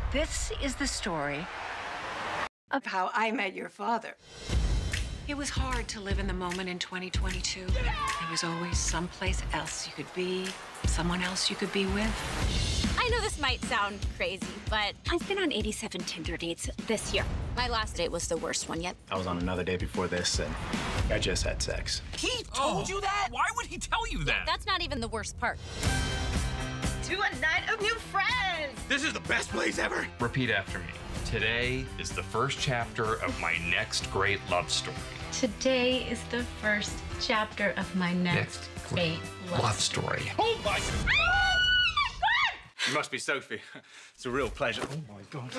This is the story of how I met your father. It was hard to live in the moment in 2022. There was always someplace else you could be, someone else you could be with. I know this might sound crazy, but I've been on 87 Tinder dates this year. My last date was the worst one yet. I was on another date before this, and I just had sex. He told you that? Why would he tell you that? That's not even the worst part. To a night of new friends! This is the best place ever! Repeat after me. Today is the first chapter of my next great love story. Today is the first chapter of my next great love story. Oh my God! You must be Sophie. It's a real pleasure. Oh my God.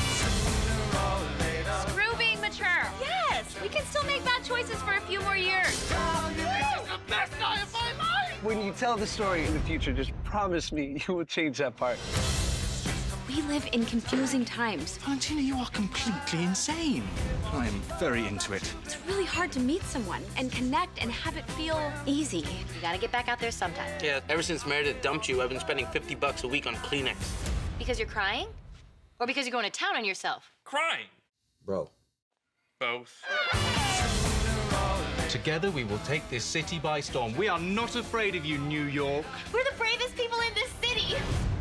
Screw being mature. Yes, we can still make bad choices for a few more years. This is the best night of my life! When you tell the story in the future, just promise me you will change that part. We live in confusing times. Valentina, you are completely insane. I am very into it. It's really hard to meet someone and connect and have it feel easy. You gotta get back out there sometime. Yeah, ever since Meredith dumped you, I've been spending $50 a week on Kleenex. Because you're crying? Or because you're going to town on yourself? Crying. Bro. Both. Together, we will take this city by storm. We are not afraid of you, New York. We're the bravest people in this city!